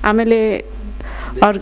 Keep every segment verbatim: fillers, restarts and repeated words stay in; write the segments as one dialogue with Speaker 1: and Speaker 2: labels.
Speaker 1: ಆಮೇಲೆ ಅವ್ರ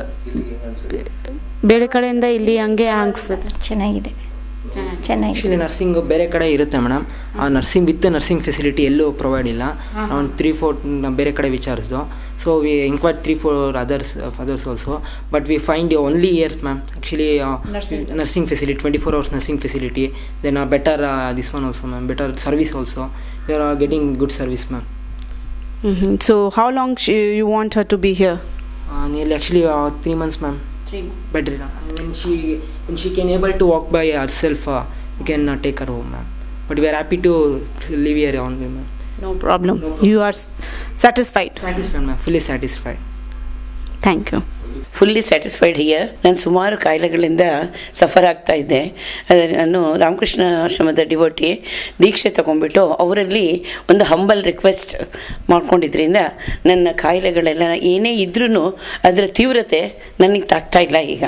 Speaker 1: ಬೇರೆ ಕಡೆಯಿಂದ ಇಲ್ಲಿ ಹಂಗೆ ಅನಿಸ್ತದೆ.
Speaker 2: ಚೆನ್ನಾಗಿದೆ ಚೆನ್ನಾಗಿ.
Speaker 3: ಆ್ಯಕ್ಚುಲಿ ನರ್ಸಿಂಗ್ ಬೇರೆ ಕಡೆ ಇರುತ್ತೆ ಮೇಡಮ್. ಆ ನರ್ಸಿಂಗ್ ವಿತ್ ನರ್ಸಿಂಗ್ ಫೆಸಿಲಿಟಿ ಎಲ್ಲೂ ಪ್ರೊವೈಡ್ ಇಲ್ಲ. ನಾವು ತ್ರೀ ಫೋರ್ ಬೇರೆ ಕಡೆ ವಿಚಾರಿಸ್ದು. So we inquire three four others others also, but we find only years ma'am actually nursing facility, twenty-four hours nursing facility, then a better uh, this one also ma'am, better service also. We are uh, getting good service ma'am.
Speaker 1: Mm-hmm. So how long she, you want her to be here?
Speaker 3: Uh, nearly actually uh, three months ma'am.
Speaker 1: Three months.
Speaker 3: Better uh, when she when she can able to walk by herself, uh, we can uh, take her home ma'am. But we are happy to live here only ma'am.
Speaker 1: No problem. No problem. You are s- satisfied?
Speaker 3: Satisfied ma'am, fully satisfied.
Speaker 1: Thank you.
Speaker 4: Fully satisfied here. ನಾನು ಸುಮಾರು ಕಾಯಿಲೆಗಳಿಂದ suffer ಆಗ್ತಾ ಇದ್ದೆ. ನಾನು ರಾಮಕೃಷ್ಣ ಆಶ್ರಮದ devotee ದೀಕ್ಷೆ ತಗೊಂಡ್ಬಿಟ್ಟು ಅವರಲ್ಲಿ ಒಂದು ಹಂಬಲ್ ರಿಕ್ವೆಸ್ಟ್ ಮಾಡ್ಕೊಂಡಿದ್ರಿಂದ ನನ್ನ ಕಾಯಿಲೆಗಳೆಲ್ಲ ಏನೇ ಇದ್ರೂ ಅದರ ತೀವ್ರತೆ ನನಗೆ ತಾಗ್ತಾ ಇಲ್ಲ ಈಗ.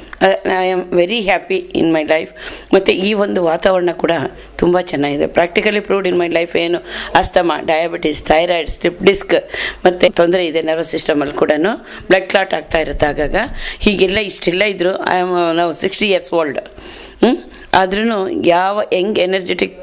Speaker 4: I am very happy in my life. ಮತ್ತು ಈ ಒಂದು ವಾತಾವರಣ ಕೂಡ ತುಂಬ ಚೆನ್ನಾಗಿದೆ. Practically proved in my life. ಏನು asthma, diabetes, thyroid, slip disc ಮತ್ತು ತೊಂದರೆ ಇದೆ ನರ್ವಸ್ ಸಿಸ್ಟಮಲ್ಲಿ ಕೂಡ. ಬ್ಲಡ್ ಕ್ಲಾಟ್ ಆಗ್ತಾ ಇರುತ್ತೆ ಆಗಾಗ. ಹೀಗೆಲ್ಲ ಇಷ್ಟೆಲ್ಲ ಇದ್ದರು. ಐ ಆಮ್ ನಾವು ಸಿಕ್ಸ್ಟಿ ಇಯರ್ಸ್ ಓಲ್ಡ್. ಆದ್ರೂ ಯಾವ ಯಂಗ್ ಎನರ್ಜೆಟಿಕ್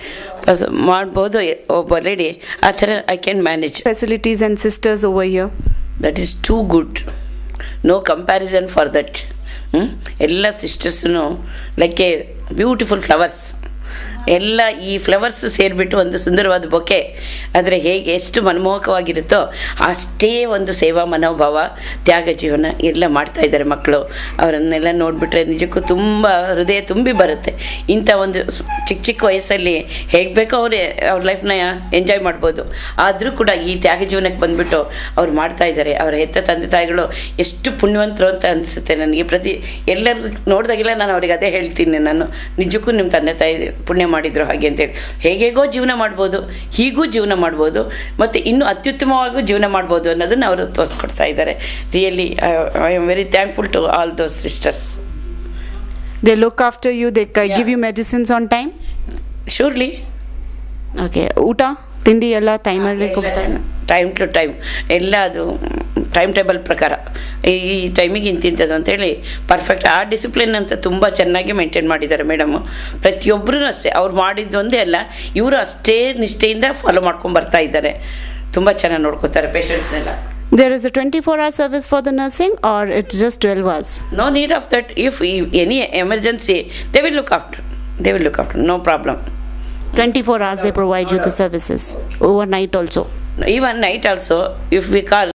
Speaker 4: ಮಾಡ್ಬೋದು ಒಬ್ಬ ಲೇಡಿ, ಆ ಥರ I can manage.
Speaker 1: Facilities and sisters over here?
Speaker 4: That is too good. No comparison for that. ಎಲ್ಲ ಸಿಸ್ಟರ್ಸೂ ಲೈಕ್ ಎ ಬ್ಯೂಟಿಫುಲ್ ಫ್ಲವರ್ಸ್. ಎಲ್ಲ ಈ ಫ್ಲವರ್ಸ್ ಸೇರಿಬಿಟ್ಟು ಒಂದು ಸುಂದರವಾದ ಬೊಕ್ಕೆ. ಆದರೆ ಹೇಗೆ ಎಷ್ಟು ಮನಮೋಹಕವಾಗಿರುತ್ತೋ ಅಷ್ಟೇ ಒಂದು ಸೇವಾ ಮನೋಭಾವ, ತ್ಯಾಗ ಜೀವನ ಎಲ್ಲ ಮಾಡ್ತಾ ಇದ್ದಾರೆ ಮಕ್ಕಳು. ಅವರನ್ನೆಲ್ಲ ನೋಡಿಬಿಟ್ರೆ ನಿಜಕ್ಕೂ ತುಂಬ ಹೃದಯ ತುಂಬಿ ಬರುತ್ತೆ. ಇಂಥ ಒಂದು ಚಿಕ್ಕ ಚಿಕ್ಕ ವಯಸ್ಸಲ್ಲಿ ಹೇಗೆ ಬೇಕೋ ಅವರೇ ಅವ್ರ ಲೈಫ್ನ ಎಂಜಾಯ್ ಮಾಡ್ಬೋದು. ಆದರೂ ಕೂಡ ಈ ತ್ಯಾಗ ಜೀವನಕ್ಕೆ ಬಂದುಬಿಟ್ಟು ಅವ್ರು ಮಾಡ್ತಾ ಇದ್ದಾರೆ. ಅವರ ಹೆತ್ತ ತಂದೆ ತಾಯಿಗಳು ಎಷ್ಟು ಪುಣ್ಯವಂತರು ಅಂತ ಅನಿಸುತ್ತೆ ನನಗೆ. ಪ್ರತಿ ಎಲ್ಲರಿಗೂ ನೋಡಿದಾಗೆಲ್ಲ ನಾನು ಅವ್ರಿಗೆ ಅದೇ ಹೇಳ್ತೀನಿ, ನಾನು ನಿಜಕ್ಕೂ ನಿಮ್ಮ ತಂದೆ ತಾಯಿ ಪುಣ್ಯ ಮಾಡಿದ್ರು ಹಾಗೆ ಅಂತೇಳಿ. ಹೇಗೇಗೋ ಜೀವನ ಮಾಡ್ಬೋದು, ಹೀಗೂ ಜೀವನ ಮಾಡ್ಬೋದು, ಮತ್ತು ಇನ್ನೂ ಅತ್ಯುತ್ತಮವಾಗೂ ಜೀವನ ಮಾಡ್ಬೋದು ಅನ್ನೋದನ್ನು ಅವರು ತೋರಿಸ್ಕೊಡ್ತಾ ಇದ್ದಾರೆ. Really I am very thankful to all those sisters.
Speaker 1: They look after you, they yeah. give you medicines on time?
Speaker 4: Surely.
Speaker 1: Okay. ಊಟ ತಿಂಡಿ ಎಲ್ಲ ಟೈಮಲ್ಲಿ ಕೊಡ್ತಾರೆ?
Speaker 4: ಟೈಮ್ ಟು ಟೈಮ್ ಎಲ್ಲ ಅದು ಟೈಮ್ ಟೇಬಲ್ ಪ್ರಕಾರ ಈ ಟೈಮಿಗೆ ಇಂತಿಂಥದ್ದು ಅಂತೇಳಿ ಪರ್ಫೆಕ್ಟ್. ಆ ಡಿಸಿಪ್ಲಿನ್ ಅಂತ ತುಂಬ ಚೆನ್ನಾಗಿ ಮೇಂಟೈನ್ ಮಾಡಿದ್ದಾರೆ ಮೇಡಮು. ಪ್ರತಿಯೊಬ್ಬರೂ ಅಷ್ಟೇ, ಅವ್ರು ಮಾಡಿದ್ದೊಂದೇ ಅಲ್ಲ, ಇವರು ಅಷ್ಟೇ ನಿಷ್ಠೆಯಿಂದ ಫಾಲೋ ಮಾಡ್ಕೊಂಡು ಬರ್ತಾ ಇದ್ದಾರೆ. ತುಂಬ ಚೆನ್ನಾಗಿ ನೋಡ್ಕೋತಾರೆ ಪೇಷಂಟ್ಸ್ನೆಲ್ಲ.
Speaker 1: There is a twenty-four hour service for the nursing or it's just twelve hours?
Speaker 4: No need of that. If any emergency, they will look after. They will look after. No problem.
Speaker 1: twenty-four hours they provide you the services. Overnight also?
Speaker 4: Even night also, if we call.